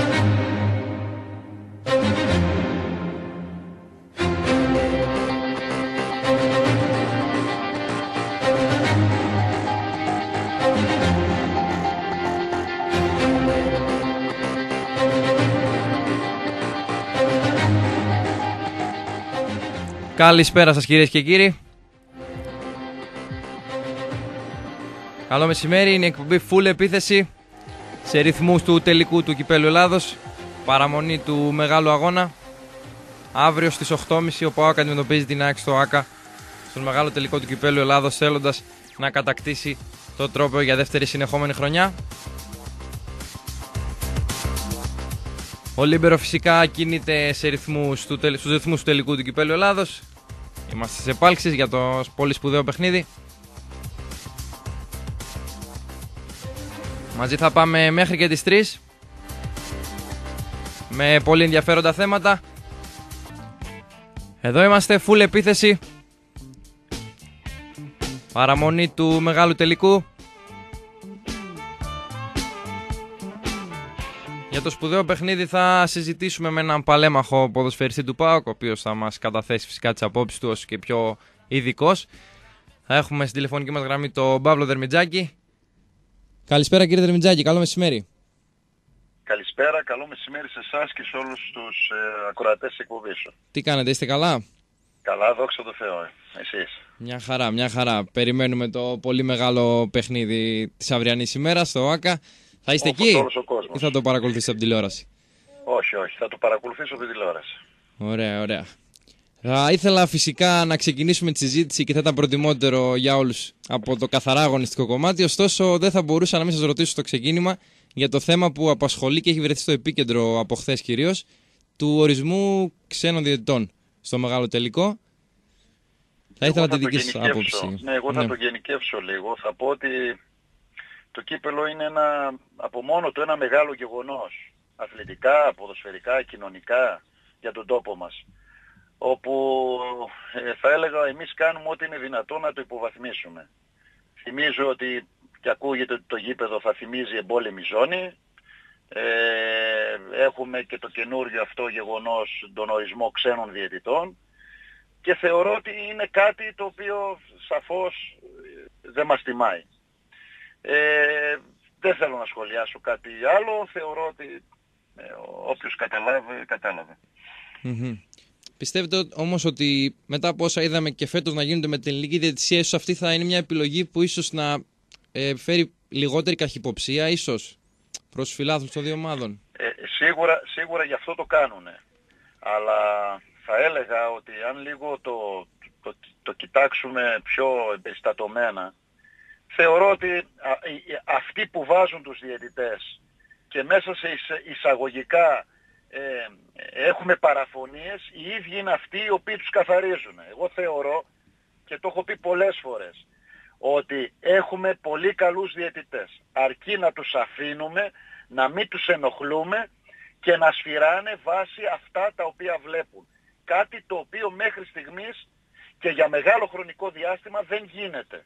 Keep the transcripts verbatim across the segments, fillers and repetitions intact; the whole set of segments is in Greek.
Καλησπέρα σας κυρίες και κύριοι. Καλό μεσημέρι, είναι η εκπομπή Full Επίθεση σε ρυθμούς του τελικού του Κυπέλλου Ελλάδος. Παραμονή του μεγάλου αγώνα. Αύριο στις οκτώ και μισή ο ΠΑΟΚ αντιμετωπίζει την ΑΕΚ στο ΆΚΑ στον μεγάλο τελικό του Κυπέλλου Ελλάδος, θέλοντας να κατακτήσει το τρόπαιο για δεύτερη συνεχόμενη χρονιά. Ο Λίμπερο φυσικά κινείται σε ρυθμούς του, στους ρυθμούς του τελικού του Κυπέλλου Ελλάδος. Είμαστε σε επάλξεις για το πολύ σπουδαίο παιχνίδι. Μαζί θα πάμε μέχρι και τις τρεις με πολύ ενδιαφέροντα θέματα. Εδώ είμαστε, full επίθεση. Παραμονή του μεγάλου τελικού. Για το σπουδαίο παιχνίδι θα συζητήσουμε με έναν παλέμαχο ποδοσφαιριστή του ΠΑΟΚ, ο οποίος θα μας καταθέσει φυσικά τις απόψεις του ως και πιο ειδικός. Θα έχουμε στην τηλεφωνική μας γραμμή τον Παύλο Δερμιτζάκη. Καλησπέρα κύριε Δερμιτζάκη, καλό μεσημέρι. Καλησπέρα, καλό μεσημέρι σε εσάς και σε όλους τους ε, ακροατές της εκπομπής σου. Τι κάνετε, είστε καλά? Καλά, δόξα τω Θεώ, ε. εσείς? Μια χαρά, μια χαρά. Περιμένουμε το πολύ μεγάλο παιχνίδι της αυριανής ημέρας στο ΆΚΑ. Θα είστε Όπως εκεί όλος ο κόσμος. ή θα το παρακολουθήσετε από τηλεόραση? Όχι, όχι, θα το παρακολουθήσω από την τηλεόραση. Ωραία, ωραία. Θα ήθελα φυσικά να ξεκινήσουμε τη συζήτηση και θα ήταν προτιμότερο για όλους από το καθαρά αγωνιστικό κομμάτι. Ωστόσο, δεν θα μπορούσα να μην σας ρωτήσω στο ξεκίνημα για το θέμα που απασχολεί και έχει βρεθεί στο επίκεντρο από χθες κυρίως, του ορισμού ξένων διαιτητών στο μεγάλο τελικό. Θα ήθελα τη δική σας άποψη. Ναι, εγώ θα ναι. το γενικεύσω λίγο. Θα πω ότι το κύπελλο είναι ένα, από μόνο του ένα μεγάλο γεγονός. Αθλητικά, ποδοσφαιρικά, κοινωνικά για τον τόπο μας. Όπου ε, θα έλεγα εμείς κάνουμε ό,τι είναι δυνατό να το υποβαθμίσουμε. Θυμίζω ότι, και ακούγεται ότι το γήπεδο θα θυμίζει εμπόλεμη ζώνη. Ε, έχουμε και το καινούριο αυτό γεγονός, τον ορισμό ξένων διαιτητών. Και θεωρώ ότι είναι κάτι το οποίο σαφώς δεν μας τιμάει. Ε, δεν θέλω να σχολιάσω κάτι άλλο. Θεωρώ ότι ε, όποιος καταλάβει, κατάλαβε. Mm-hmm. Πιστεύετε όμως ότι μετά από όσα είδαμε και φέτος να γίνονται με την ελληνική διαιτησία, ίσως αυτή θα είναι μια επιλογή που ίσως να ε, φέρει λιγότερη καχυποψία, ίσως προς φιλάθλους των δύο ομάδων? Ε, σίγουρα, σίγουρα γι' αυτό το κάνουνε. Αλλά θα έλεγα ότι αν λίγο το, το, το, το κοιτάξουμε πιο εμπεριστατωμένα, θεωρώ ότι α, αυτοί που βάζουν τους διαιτητές και μέσα σε εισαγωγικά ε, έχουμε παραφωνίες, οι ίδιοι είναι αυτοί οι οποίοι τους καθαρίζουν. Εγώ θεωρώ, και το έχω πει πολλές φορές, ότι έχουμε πολύ καλούς διαιτητές. Αρκεί να τους αφήνουμε, να μην τους ενοχλούμε και να σφυράνε βάσει αυτά τα οποία βλέπουν. Κάτι το οποίο μέχρι στιγμής και για μεγάλο χρονικό διάστημα δεν γίνεται.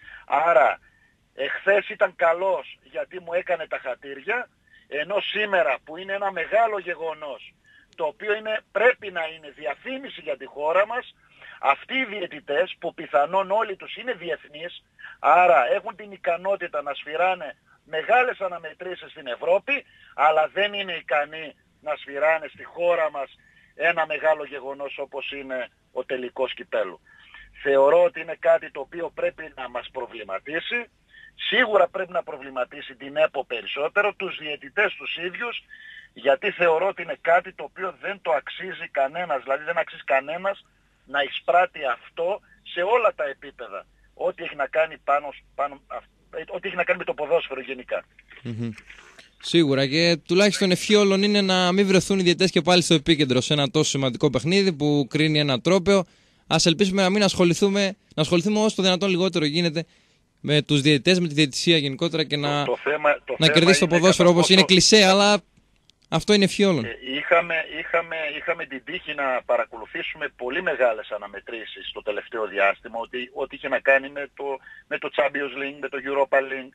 Άρα εχθές ήταν καλός γιατί μου έκανε τα χατήρια, ενώ σήμερα που είναι ένα μεγάλο γεγονός, το οποίο είναι, πρέπει να είναι διαφήμιση για τη χώρα μας, αυτοί οι διαιτητές που πιθανόν όλοι τους είναι διεθνείς, άρα έχουν την ικανότητα να σφυράνε μεγάλες αναμετρήσεις στην Ευρώπη, αλλά δεν είναι ικανοί να σφυράνε στη χώρα μας ένα μεγάλο γεγονός όπως είναι ο τελικός κυπέλλου. Θεωρώ ότι είναι κάτι το οποίο πρέπει να μας προβληματίσει. Σίγουρα πρέπει να προβληματίσει την ΕΠΟ περισσότερο, τους διαιτητές τους ίδιους, γιατί θεωρώ ότι είναι κάτι το οποίο δεν το αξίζει κανένας, δηλαδή δεν αξίζει κανένας να εισπράττει αυτό σε όλα τα επίπεδα, ό,τι έχει να κάνει, πάνω, πάνω, ό,τι έχει να κάνει με το ποδόσφαιρο γενικά. Mm-hmm. Σίγουρα, και τουλάχιστον ευχή όλων είναι να μην βρεθούν οι διαιτητές και πάλι στο επίκεντρο σε ένα τόσο σημαντικό παιχνίδι που κρίνει ένα τρόπαιο. Ας ελπίσουμε να μην ασχοληθούμε, να ασχοληθούμε όσο το δυνατόν λιγότερο γίνεται με τους διαιτητές, με τη διαιτησία γενικότερα και να, το, το θέμα, το να κερδίσει το ποδόσφαιρο όπως πόσο... είναι κλισέ, αλλά αυτό είναι ευχή όλων. Ε, είχαμε, είχαμε, είχαμε την τύχη να παρακολουθήσουμε πολύ μεγάλες αναμετρήσεις το τελευταίο διάστημα, ότι, ό,τι είχε να κάνει με το, με το Champions League, με το Europa League.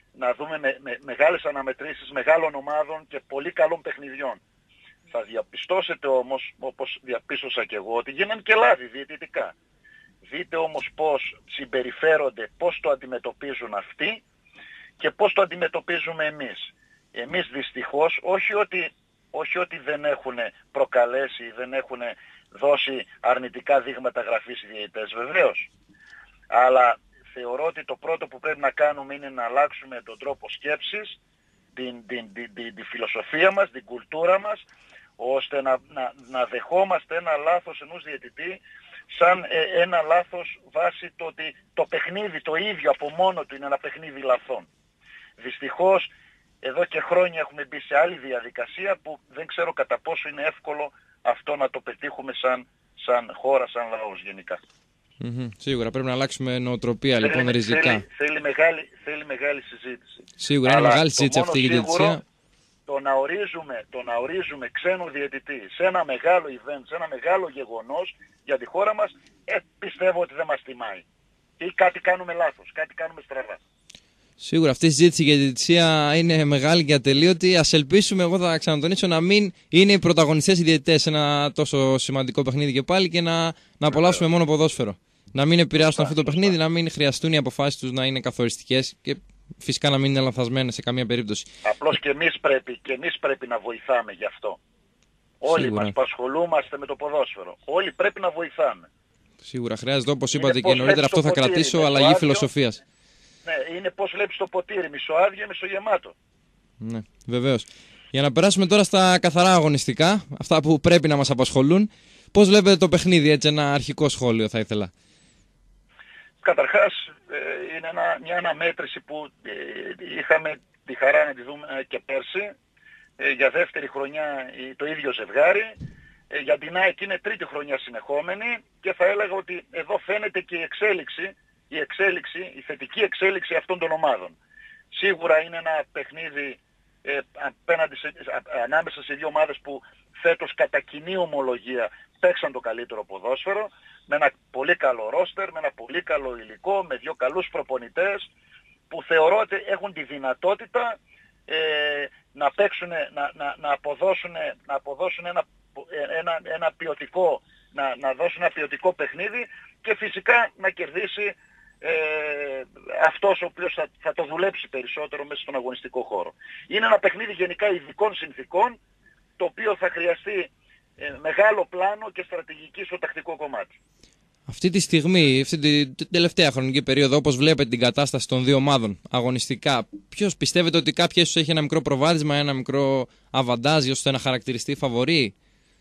να δούμε με, με, μεγάλες αναμετρήσεις μεγάλων ομάδων και πολύ καλών παιχνιδιών. Θα διαπιστώσετε όμως, όπως διαπίστωσα και εγώ, ότι γίνανε και λάθη διαιτητικά. Δείτε όμως πώς συμπεριφέρονται, πώς το αντιμετωπίζουν αυτοί και πώς το αντιμετωπίζουμε εμείς. Εμείς δυστυχώς, όχι ότι, όχι ότι δεν έχουν προκαλέσει, δεν έχουν δώσει αρνητικά δείγματα γραφής οι διαιτητές, βεβαίως. Αλλά θεωρώ ότι το πρώτο που πρέπει να κάνουμε είναι να αλλάξουμε τον τρόπο σκέψης, την, την, την, την, την φιλοσοφία μας, την κουλτούρα μας, ώστε να, να, να δεχόμαστε ένα λάθος ενός διαιτητή σαν ε, ένα λάθος βάσει το ότι το παιχνίδι το ίδιο από μόνο του είναι ένα παιχνίδι λαθών. Δυστυχώς εδώ και χρόνια έχουμε μπει σε άλλη διαδικασία που δεν ξέρω κατά πόσο είναι εύκολο αυτό να το πετύχουμε σαν, σαν χώρα, σαν λαός γενικά. Mm-hmm. Σίγουρα πρέπει να αλλάξουμε νοοτροπία θέλει, λοιπόν ριζικά. Θέλει, θέλει, μεγάλη, θέλει μεγάλη συζήτηση. Σίγουρα είναι μεγάλη συζήτηση αυτή η διαιτησία. Το να, ορίζουμε, το να ορίζουμε ξένο διαιτητή σε ένα μεγάλο event, σε ένα μεγάλο γεγονός για τη χώρα μας, ε, πιστεύω ότι δεν μας τιμάει. Ή κάτι κάνουμε λάθος, κάτι κάνουμε στραβά. Σίγουρα αυτή η συζήτηση για τη διαιτησία είναι μεγάλη και ατελείωτη. Ας ελπίσουμε, εγώ θα ξανατονίσω, να μην είναι οι πρωταγωνιστές οι διαιτητές σε ένα τόσο σημαντικό παιχνίδι και πάλι και να, να απολαύσουμε μόνο ποδόσφαιρο. Να μην επηρεάσουν αυτό το παιχνίδι, να μην χρειαστούν οι αποφάσεις τους να είναι καθοριστικές και φυσικά να μην είναι λανθασμένες σε καμία περίπτωση. Απλώς και εμείς πρέπει, και εμείς πρέπει να βοηθάμε γι' αυτό. Όλοι Σίγουρα. Μας που ασχολούμαστε με το ποδόσφαιρο. Όλοι πρέπει να βοηθάμε. Σίγουρα χρειάζεται, όπως είπατε και νωρίτερα, αυτό θα κρατήσω, αλλαγή φιλοσοφίας. Ναι, είναι πώς βλέπεις το ποτήρι, μισοάδιο ή μισογεμάτο. Ναι, βεβαίως. Για να περάσουμε τώρα στα καθαρά αγωνιστικά, αυτά που πρέπει να μας απασχολούν, πώς βλέπετε το παιχνίδι, έτσι ένα αρχικό σχόλιο θα ήθελα. Καταρχάς, ε, είναι ένα, μια αναμέτρηση που ε, είχαμε τη χαρά να τη δούμε και πέρσι, ε, για δεύτερη χρονιά ε, το ίδιο ζευγάρι, ε, για την ΑΕΚ είναι τρίτη χρονιά συνεχόμενη και θα έλεγα ότι εδώ φαίνεται και η εξέλιξη, η εξέλιξη, η θετική εξέλιξη αυτών των ομάδων. Σίγουρα είναι ένα παιχνίδι ε, απέναντι σε, α, ανάμεσα σε δύο ομάδες που φέτος κατά κοινή ομολογία παίξαν το καλύτερο ποδόσφαιρο, με ένα πολύ καλό ρόστερ, με ένα πολύ καλό υλικό, με δύο καλούς προπονητές που θεωρώ ότι έχουν τη δυνατότητα ε, να παίξουν, να, να, να αποδώσουν, να αποδώσουν ένα, ένα, ένα ποιοτικό, να, να δώσουν ένα ποιοτικό παιχνίδι και φυσικά να κερδίσει ε, αυτός ο οποίος θα, θα το δουλέψει περισσότερο μέσα στον αγωνιστικό χώρο. Είναι ένα παιχνίδι γενικά ειδικών συνθήκων, το οποίο θα χρειαστεί ε, μεγάλο πλάνο και στρατηγική στο τακτικό κομμάτι. Αυτή τη στιγμή, αυτή την τελευταία χρονική περίοδο, όπως βλέπετε την κατάσταση των δύο ομάδων αγωνιστικά, ποιος πιστεύετε ότι κάποια ίσως έχει ένα μικρό προβάδισμα, ένα μικρό αβαντάζ ώστε να χαρακτηριστεί φαβορί?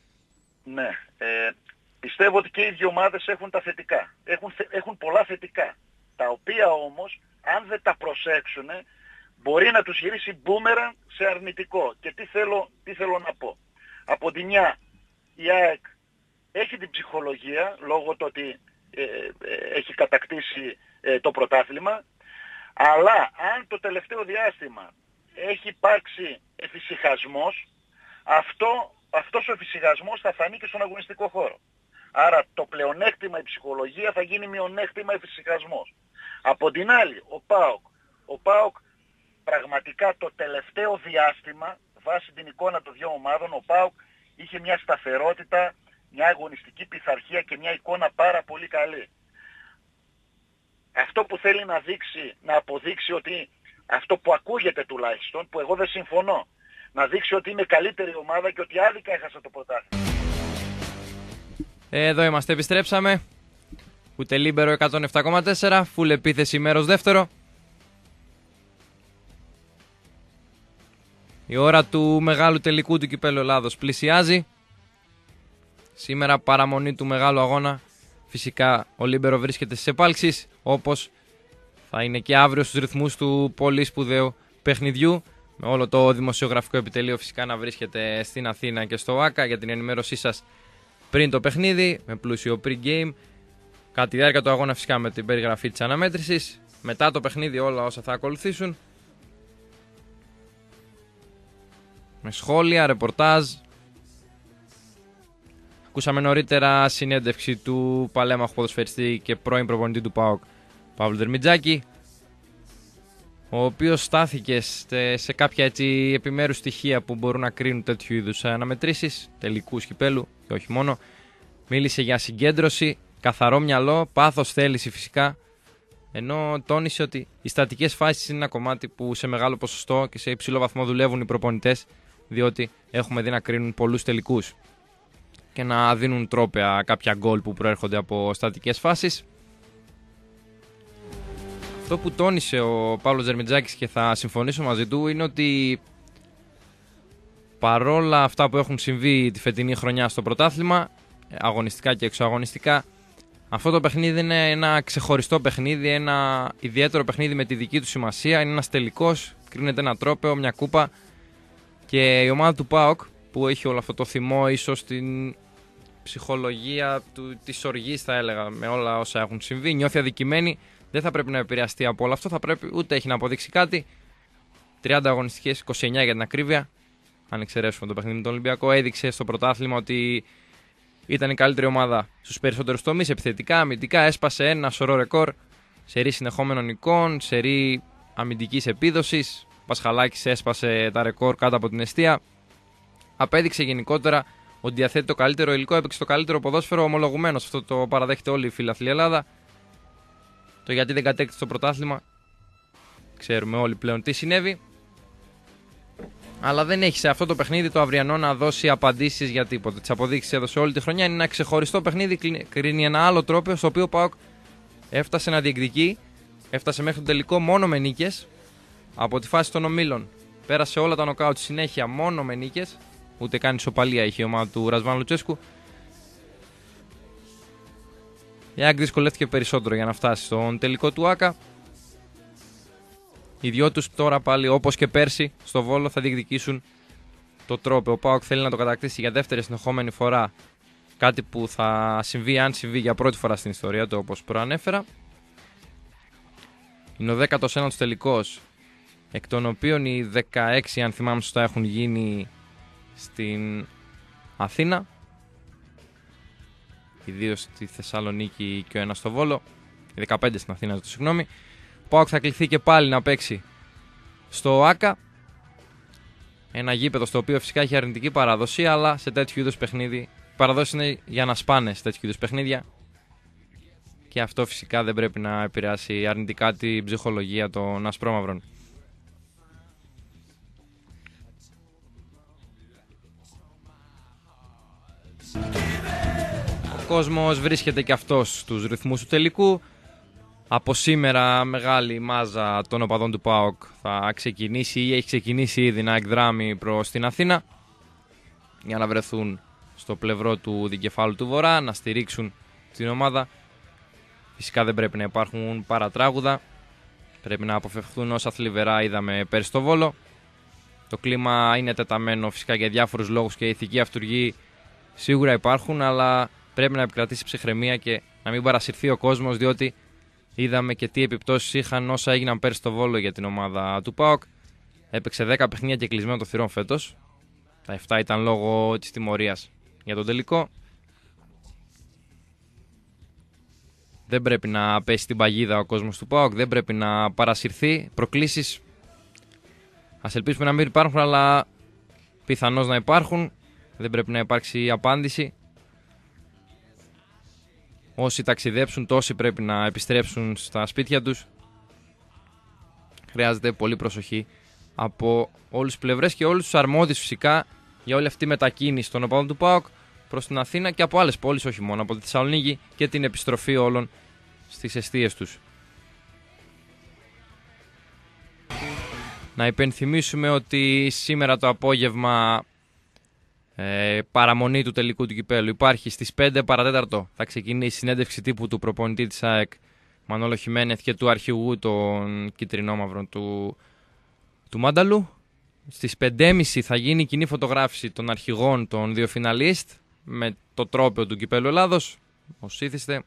Ναι, ε, πιστεύω ότι και οι δύο ομάδες έχουν τα θετικά. Έχουν, έχουν πολλά θετικά, τα οποία όμως, αν δεν τα προσέξουν, μπορεί να τους γυρίσει μπούμεραν σε αρνητικό. Και τι θέλω, τι θέλω να πω. Από τη μια, η ΑΕΚ έχει την ψυχολογία, λόγω του ότι ε, ε, έχει κατακτήσει ε, το πρωτάθλημα, αλλά αν το τελευταίο διάστημα έχει υπάρξει εφησυχασμός, αυτό, αυτός ο εφησυχασμός θα φανεί και στον αγωνιστικό χώρο. Άρα το πλεονέκτημα η ψυχολογία θα γίνει μειονέκτημα εφησυχασμός. Από την άλλη, ο ΠΑΟΚ, ο ΠΑΟΚ πραγματικά το τελευταίο διάστημα, βάσει την εικόνα των δύο ομάδων, ο ΠΑΟΚ είχε μια σταθερότητα, μια αγωνιστική πειθαρχία και μια εικόνα πάρα πολύ καλή. Αυτό που θέλει να δείξει, να αποδείξει ότι αυτό που ακούγεται τουλάχιστον, που εγώ δεν συμφωνώ, να δείξει ότι είναι καλύτερη ομάδα και ότι άδικα έχασε το πρωτάθλημα. Εδώ είμαστε, επιστρέψαμε. Ούτε Λίμπερο εκατόν επτά κόμμα τέσσερα, φουλ επίθεση μέρος δεύτερο. Η ώρα του μεγάλου τελικού του Κυπέλλου Ελλάδος πλησιάζει. Σήμερα παραμονή του μεγάλου αγώνα. Φυσικά ο Λίμπερο βρίσκεται στις επάλξεις, όπως θα είναι και αύριο στους ρυθμούς του πολύ σπουδαίου παιχνιδιού. Με όλο το δημοσιογραφικό επιτελείο φυσικά να βρίσκεται στην Αθήνα και στο ΆΚΑ για την ενημέρωσή σας πριν το παιχνίδι, με πλούσιο pre-game. Κατά τη διάρκεια του αγώνα φυσικά με την περιγραφή της αναμέτρησης. Μετά το παιχνίδι όλα όσα θα ακολουθήσουν. Με σχόλια, ρεπορτάζ. Ακούσαμε νωρίτερα συνέντευξη του παλέμαχου ποδοσφαιριστή και πρώην προπονητή του ΠΑΟΚ, Παύλου Δερμιτζάκη. ο οποίος στάθηκε σε κάποια έτσι επιμέρους στοιχεία που μπορούν να κρίνουν τέτοιου είδους αναμετρήσεις τελικούς κυπέλου και όχι μόνο. Μίλησε για συγκέντρωση, καθαρό μυαλό, πάθος, θέληση φυσικά, ενώ τόνισε ότι οι στατικές φάσεις είναι ένα κομμάτι που σε μεγάλο ποσοστό και σε υψηλό βαθμό δουλεύουν οι προπονητές, διότι έχουμε δει να κρίνουν πολλούς τελικούς και να δίνουν τρόπαια κάποια γκολ που προέρχονται από στατικές φάσεις. Αυτό που τόνισε ο Παύλος Δερμιτζάκης και θα συμφωνήσω μαζί του είναι ότι παρόλα αυτά που έχουν συμβεί τη φετινή χρονιά στο πρωτάθλημα, αγωνιστικά και εξωαγωνιστικά, αυτό το παιχνίδι είναι ένα ξεχωριστό παιχνίδι, ένα ιδιαίτερο παιχνίδι με τη δική του σημασία. Είναι ένας τελικός, κρίνεται ένα τρόπαιο, μια κούπα, και η ομάδα του ΠΑΟΚ που έχει όλο αυτό το θυμό, ίσως την ψυχολογία του, της οργής θα έλεγα, με όλα όσα έχουν συμβεί, νιώθει αδικημένη, δεν θα πρέπει να επηρεαστεί από όλο αυτό, θα πρέπει, ούτε έχει να αποδείξει κάτι. τριάντα αγωνιστικές, είκοσι εννιά για την ακρίβεια, αν εξαιρέσουμε το παιχνίδι με τον Ολυμπιακό, έδειξε στο πρωτάθλημα ότι ήταν η καλύτερη ομάδα στους περισσότερους τομείς, επιθετικά, αμυντικά, έσπασε ένα σωρό ρεκόρ, σερί συνεχόμενων νικών, σερί αμυντικής επίδοσης. Πασχαλάκης έσπασε τα ρεκόρ κάτω από την εστία. Απέδειξε γενικότερα ότι διαθέτει το καλύτερο υλικό, έπαιξε το καλύτερο ποδόσφαιρο ομολογουμένως. Αυτό το παραδέχεται όλη η φιλαθλή Ελλάδα. Το γιατί δεν κατέκτησε το πρωτάθλημα, ξέρουμε όλοι πλέον τι συνέβη. Αλλά δεν έχει σε αυτό το παιχνίδι το αυριανό να δώσει απαντήσεις για τίποτα. Τις αποδείξεις έδωσε όλη τη χρονιά. Είναι ένα ξεχωριστό παιχνίδι. Κρίνει ένα άλλο τρόπαιο στο οποίο ο ΠΑΟΚ έφτασε να διεκδικεί. Έφτασε μέχρι το τελικό μόνο με νίκες. Από τη φάση των ομίλων πέρασε όλα τα νοκάουτ συνέχεια μόνο με νίκες. Ούτε καν ισοπαλία είχε η ομάδα του Ρασβάν Λουτσέσκου. Η ΑΕΚ δυσκολεύτηκε περισσότερο για να φτάσει στον τελικό του ΆΚΑ. Οι δυο τους τώρα πάλι, όπως και πέρσι στο Βόλο, θα διεκδικήσουν το τρόπαιο. Ο ΠΑΟΚ θέλει να το κατακτήσει για δεύτερη συνεχόμενη φορά. Κάτι που θα συμβεί αν συμβεί για πρώτη φορά στην ιστορία του, όπως προανέφερα. Είναι ο δέκατος ένατος τελικός, εκ των οποίων οι δεκαέξι, αν θυμάμαι σωστά, έχουν γίνει στην Αθήνα. Οι δύο στη Θεσσαλονίκη και ο ένας στο Βόλο. Οι δεκαπέντε στην Αθήνα, το συγγνώμη. Ο ΠΑΟΚ θα κληθεί και πάλι να παίξει στο ΆΚΑ. Ένα γήπεδο στο οποίο φυσικά έχει αρνητική παράδοση, αλλά σε τέτοιου είδους παιχνίδι. Η παραδόση είναι για να σπάνε σε τέτοιου είδους παιχνίδια. Και αυτό φυσικά δεν πρέπει να επηρεάσει αρνητικά την ψυχολογία των ασπρόμαυρων. Ο κόσμος βρίσκεται και αυτός στους ρυθμούς του τελικού. Από σήμερα μεγάλη μάζα των οπαδών του ΠΑΟΚ θα ξεκινήσει ή έχει ξεκινήσει ήδη να εκδράμει προς την Αθήνα για να βρεθούν στο πλευρό του δικεφάλου του Βορρά, να στηρίξουν την ομάδα. Φυσικά δεν πρέπει να υπάρχουν παρατράγουδα, πρέπει να αποφευχθούν όσα θλιβερά είδαμε πέρσι στο Βόλο. Το κλίμα είναι τεταμένο φυσικά για διάφορους λόγους και η ηθική αυτουργοί σίγουρα υπάρχουν, αλλά πρέπει να επικρατήσει ψυχραιμία και να μην παρασυρθεί ο κόσμος, διότι είδαμε και τι επιπτώσεις είχαν όσα έγιναν πέρσι στο Βόλο για την ομάδα του ΠΑΟΚ. Έπαιξε δέκα παιχνίδια και κλεισμένο το θυρών φέτος. Τα επτά ήταν λόγω της τιμωρίας για τον τελικό. Δεν πρέπει να πέσει την παγίδα ο κόσμος του ΠΑΟΚ, δεν πρέπει να παρασυρθεί. Προκλήσεις, ας ελπίσουμε να μην υπάρχουν, αλλά πιθανώς να υπάρχουν. Δεν πρέπει να υπάρξει απάντηση. Όσοι ταξιδέψουν, τόσοι πρέπει να επιστρέψουν στα σπίτια τους. Χρειάζεται πολύ προσοχή από όλες τις πλευρές και όλους τους αρμόδιους φυσικά για όλη αυτή τη μετακίνηση των οπαδών του ΠΑΟΚ προς την Αθήνα και από άλλες πόλεις, όχι μόνο από τη Θεσσαλονίκη, και την επιστροφή όλων στις εστίες τους. Να υπενθυμίσουμε ότι σήμερα το απόγευμα ε, παραμονή του τελικού του κυπέλου υπάρχει στις πέντε παρατέταρτο. Θα ξεκινήσει η συνέντευξη τύπου του προπονητή της ΑΕΚ Μανώλο Χιμένεθ και του αρχηγού των κυτρινόμαυρων του, του Μάνταλου. Στις πέντε και μισή θα γίνει κοινή φωτογράφηση των αρχηγών των δύο φιναλίστ με το τρόπαιο του κυπέλου Ελλάδος, ως ήθιστε.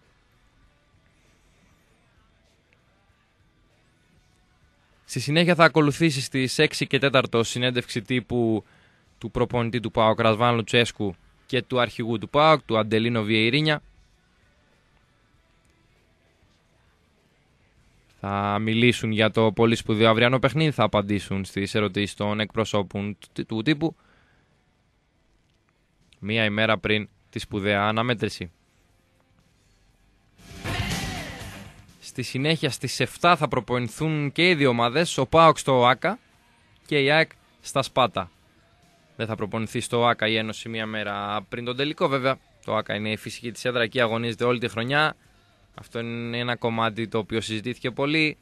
Στη συνέχεια θα ακολουθήσει στις έξι και τέσσερα συνέντευξη τύπου του προπονητή του ΠΑΟΚ Ρασβάν Λουτσέσκου και του αρχηγού του ΠΑΟΚ, του Αντελίνο Βιεϊρίνια. Θα μιλήσουν για το πολύ σπουδαίο αυριανό παιχνίδι, θα απαντήσουν στις ερωτήσεις των εκπροσώπων του τύπου μία ημέρα πριν τη σπουδαία αναμέτρηση. Στη συνέχεια στις επτά θα προπονηθούν και οι δύο ομάδες, ο ΠΑΟΚ στο ΆΚΑ και η ΑΕΚ στα Σπάτα. Δεν θα προπονηθεί στο ΆΚΑ η Ένωση μία μέρα πριν τον τελικό, βέβαια. Το ΆΚΑ είναι η φυσική της έδρα και αγωνίζεται όλη τη χρονιά. Αυτό είναι ένα κομμάτι το οποίο συζητήθηκε πολύ.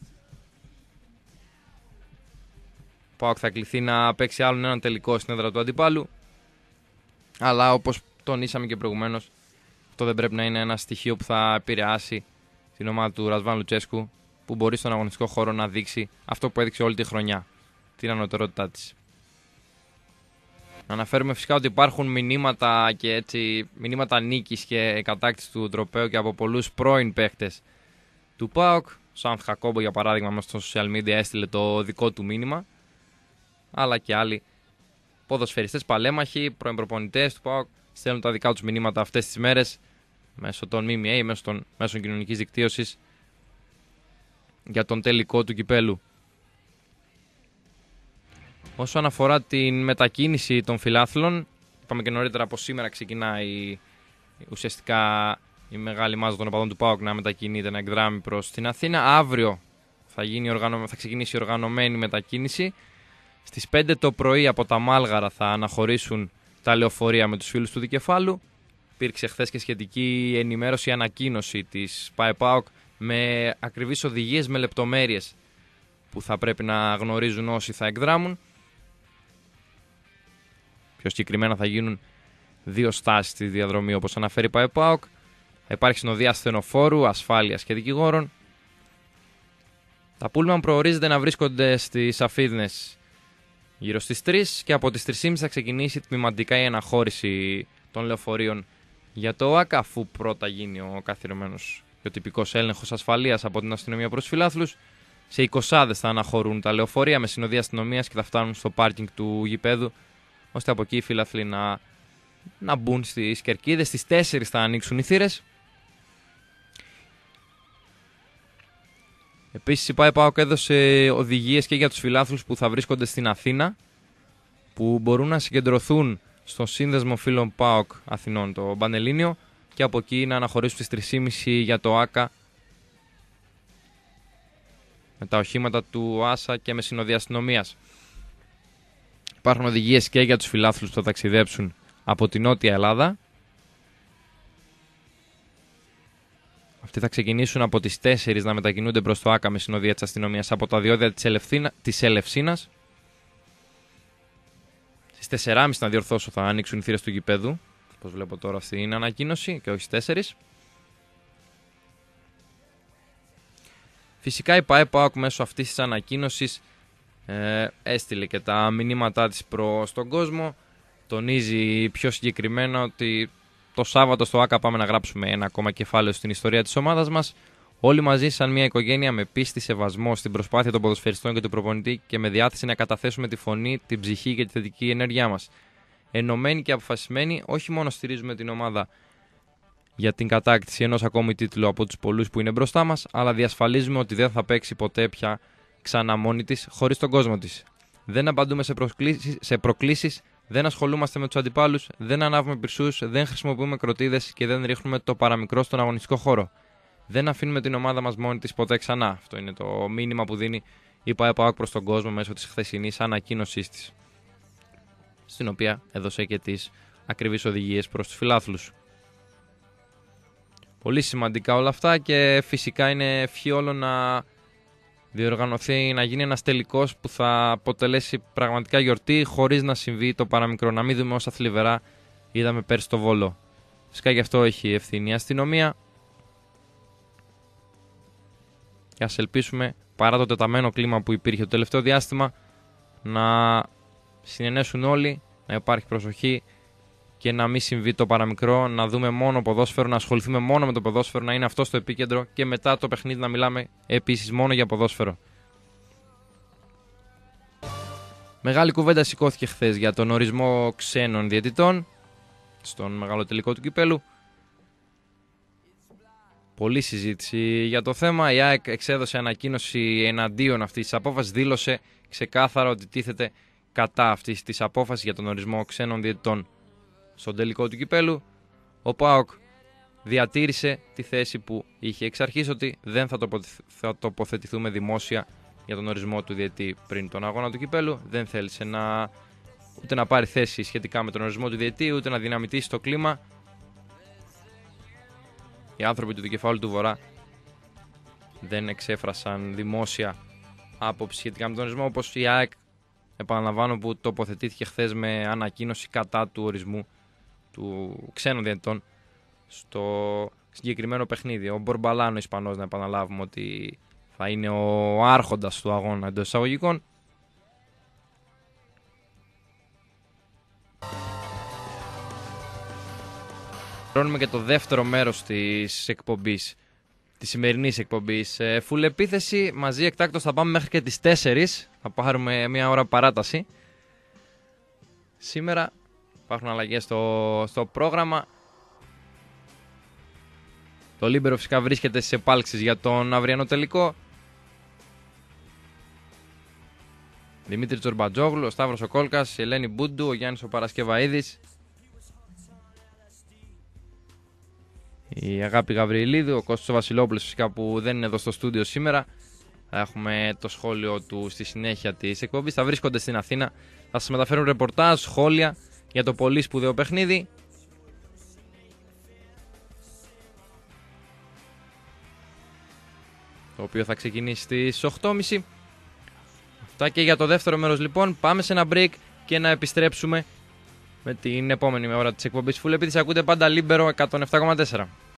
Ο ΠΑΟΚ θα κληθεί να παίξει άλλον έναν τελικό στην έδρα του αντιπάλου. Αλλά όπως τονίσαμε και προηγουμένως, αυτό δεν πρέπει να είναι ένα στοιχείο που θα επηρεάσει την ομάδα του Ρασβάν Λουτσέσκου, που μπορεί στον αγωνιστικό χώρο να δείξει αυτό που έδειξε όλη τη χρονιά, την ανωτερότητά της. Να αναφέρουμε φυσικά ότι υπάρχουν μηνύματα, και έτσι, μηνύματα νίκης και κατάκτηση του τροπαίου και από πολλούς πρώην παίχτες του ΠΑΟΚ. Ο Σαντ Χακόμπο, για παράδειγμα, μέσα στο social media έστειλε το δικό του μήνυμα, αλλά και άλλοι ποδοσφαιριστές παλέμαχοι, πρώην προπονητές του ΠΑΟΚ στέλνουν τα δικά τους μηνύματα αυτές τις μέρες μέσω των ΜΜΑ, μέσω των μέσων κοινωνικής δικτύωσης για τον τελικό του κυπέλου. Όσον αφορά την μετακίνηση των φιλάθλων, είπαμε και νωρίτερα από σήμερα ξεκινάει ουσιαστικά η μεγάλη μάζα των οπαδών του ΠΑΟΚ να μετακινείται, να εκδράμει προς την Αθήνα. Αύριο θα, γίνει οργανω... θα ξεκινήσει η οργανωμένη μετακίνηση. Στις πέντε το πρωί από τα Μάλγαρα θα αναχωρήσουν τα λεωφορεία με τους φίλους του Δικεφάλου. Υπήρξε χθες και σχετική ενημέρωση, ανακοίνωση της ΠΑΕΠΑΟΚ με ακριβείς οδηγίες, με λεπτομέρειες που θα πρέπει να γνωρίζουν όσοι θα εκδράμουν. Πιο συγκεκριμένα θα γίνουν δύο στάσεις στη διαδρομή, όπως αναφέρει η ΠΑΕΠΑΟΚ. Θα υπάρχει συνοδεία ασθενοφόρου, ασφάλειας και δικηγόρων. Τα πούλμαν προορίζεται να βρίσκονται στις Αφίδνες γύρω στις τρεις και από τις τρεις και μισή θα ξεκινήσει τμηματικά η αναχώρηση των λεωφορείων για το ΟΑΚΑ, αφού πρώτα γίνει ο καθιερωμένος και ο τυπικός έλεγχος ασφαλείας από την αστυνομία προς φιλάθλους. Σε εικοσάδες θα αναχωρούν τα λεωφορεία με συνοδεία αστυνομίας και θα φτάνουν στο πάρκινγκ του γηπέδου, ώστε από εκεί οι φιλάθλοι να, να μπουν στις κερκίδες. Στις τέσσερις θα ανοίξουν οι θύρες. Επίσης η ΠΑΕΠΑΟΚ έδωσε οδηγίες και για τους φιλάθλους που θα βρίσκονται στην Αθήνα, που μπορούν να συγκεντρωθούν στο σύνδεσμο φίλων ΠΑΟΚ Αθηνών, το Πανελλήνιο, και από εκεί να αναχωρήσουν στις τρεις και μισή για το ΆΚΑ με τα οχήματα του ΆΣΑ και με συνοδεία αστυνομίας. Υπάρχουν οδηγίες και για τους φιλάθλους που θα ταξιδέψουν από την Νότια Ελλάδα. Αυτοί θα ξεκινήσουν από τις τέσσερις να μετακινούνται προς το ΆΚΑ με συνοδεία της αστυνομίας από τα διόδια της, Ελευθύνα, της Ελευσίνας. Στις τέσσερις και μισή να διορθώσω θα ανοίξουν οι θύρες του γηπέδου, όπως βλέπω τώρα στην ανακοίνωση, και όχι στις τέσσερις. Φυσικά η ΠΑΕΠΑΟΚ μέσω αυτής της ανακοίνωσης ε, έστειλε και τα μηνύματά της προς τον κόσμο. Τονίζει πιο συγκεκριμένα ότι το Σάββατο στο ΆΚΑ πάμε να γράψουμε ένα ακόμα κεφάλαιο στην ιστορία της ομάδας μας. Όλοι μαζί, σαν μια οικογένεια, με πίστη, σεβασμό στην προσπάθεια των ποδοσφαιριστών και του προπονητή και με διάθεση να καταθέσουμε τη φωνή, την ψυχή και τη θετική ενέργειά μας. Ενωμένοι και αποφασισμένοι, όχι μόνο στηρίζουμε την ομάδα για την κατάκτηση ενός ακόμη τίτλου από τους πολλούς που είναι μπροστά μας, αλλά διασφαλίζουμε ότι δεν θα παίξει ποτέ πια ξανά μόνη της, χωρίς τον κόσμο της. Δεν απαντούμε σε προκλήσεις, σε προκλήσεις, δεν ασχολούμαστε με τους αντιπάλους, δεν ανάβουμε πυρσούς, δεν χρησιμοποιούμε κροτίδες και δεν ρίχνουμε το παραμικρό στον αγωνιστικό χώρο. Δεν αφήνουμε την ομάδα μας μόνη της ποτέ ξανά. Αυτό είναι το μήνυμα που δίνει η ΠΑΕΠΑΟΚ προς τον κόσμο μέσω της χθεσινής ανακοίνωσής της, στην οποία έδωσε και τις ακριβείς οδηγίες προς τους φιλάθλους. Πολύ σημαντικά όλα αυτά και φυσικά είναι ευχή όλων να διοργανωθεί, να γίνει ένας τελικός που θα αποτελέσει πραγματικά γιορτή, χωρίς να συμβεί το παραμικρό. Να μην δούμε όσα θλιβερά είδαμε πέρσι στο Βόλο. Φυσικά γι' αυτό έχει ευθύνη η αστυνομία. Και ας ελπίσουμε, παρά το τεταμένο κλίμα που υπήρχε το τελευταίο διάστημα, να συνενέσουν όλοι, να υπάρχει προσοχή και να μην συμβεί το παραμικρό, να δούμε μόνο ποδόσφαιρο, να ασχοληθούμε μόνο με το ποδόσφαιρο, να είναι αυτό στο επίκεντρο και μετά το παιχνίδι να μιλάμε επίσης μόνο για ποδόσφαιρο. Μεγάλη κουβέντα σηκώθηκε χθες για τον ορισμό ξένων διαιτητών στον μεγάλο τελικό του κυπέλου. πολλή συζήτηση για το θέμα. Η ΑΕΚ εξέδωσε ανακοίνωση εναντίον αυτής της απόφασης, δήλωσε ξεκάθαρα ότι τίθεται κατά αυτής της απόφασης για τον ορισμό ξένων διαιτητών στον τελικό του κυπέλου. Ο ΠΑΟΚ διατήρησε τη θέση που είχε εξ αρχής, ότι δεν θα, τοποθε... θα τοποθετηθούμε δημόσια για τον ορισμό του διαιτητή πριν τον αγώνα του κυπέλου. Δεν θέλησε να... ούτε να πάρει θέση σχετικά με τον ορισμό του διαιτητή, ούτε να δυναμητήσει το κλίμα. Οι άνθρωποι του δικεφάλου του Βορρά δεν εξέφρασαν δημόσια άποψη σχετικά με τον ορισμό, όπως η ΑΕΚ, επαναλαμβάνω, που τοποθετήθηκε χθες με ανακοίνωση κατά του ορισμού του ξένων διαιτητών στο συγκεκριμένο παιχνίδι. Ο Μπορμπαλάνο Ισπανός, να επαναλάβουμε ότι θα είναι ο άρχοντας του αγώνα εντός εισαγωγικών. Πρώνουμε και το δεύτερο μέρος της εκπομπής, της σημερινής εκπομπής. Ε, full επίθεση, μαζί εκτάκτως θα πάμε μέχρι και τις τέσσερις. Θα πάρουμε μια ώρα παράταση. Σήμερα υπάρχουν αλλαγές στο, στο πρόγραμμα. Το Λίμπερο φυσικά βρίσκεται στις επάλξεις για τον αυριανό τελικό. Δημήτρη Τζορμπατζόγλου, ο Σταύρος ο Κόλκας, η Ελένη Μπούντου, ο Γιάννης ο Παρασκευαίδης, η Αγάπη Γαβριλίδου, ο Κώστας ο Βασιλόπουλος φυσικά που δεν είναι εδώ στο στούντιο σήμερα. Θα έχουμε το σχόλιο του στη συνέχεια της εκπομπής. Θα βρίσκονται στην Αθήνα, θα σας μεταφέρουν ρεπορτάζ, σχόλια για το πολύ σπουδαίο παιχνίδι. Το οποίο θα ξεκινήσει στις οκτώ και μισή. Αυτά και για το δεύτερο μέρος λοιπόν. Πάμε σε ένα break και να επιστρέψουμε με την επόμενη ώρα της εκπομπής Full Επίθεση. Ακούτε πάντα Λίμπερο εκατόν επτά κόμμα τέσσερα.